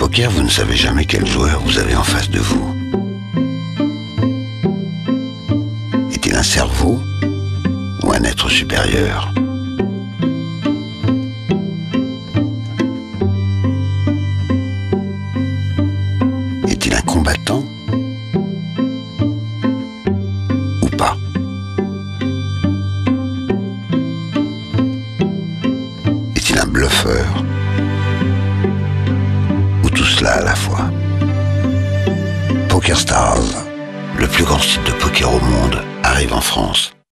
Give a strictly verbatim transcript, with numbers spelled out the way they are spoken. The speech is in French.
poker, vous ne savez jamais quel joueur vous avez en face de vous. Est-il un cerveau ou un être supérieur? Est-il un combattant ou pas? Est-il un bluffeur ou tout cela à la fois? Poker Stars, le plus grand site de poker au monde, arrive en France.